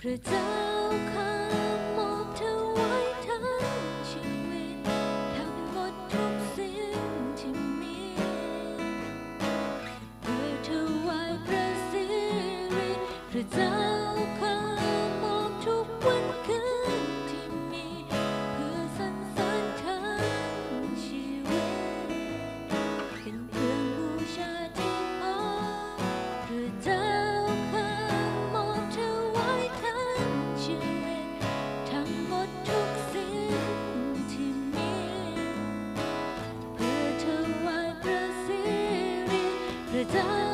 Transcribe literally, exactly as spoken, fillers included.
ระเจ้าข้ามอบเธอไว้ทั้งชีวิตทั้งหมดทุกสิ่งที่มีเพื่อถวายพระสิริพระเจ้าข้ามอบทุกวันคืนที่มีเพื่อสรรเสริญทั้งชีวิตเป็นเครื่องบูชาที่พอพระเจ้าพระเจ้า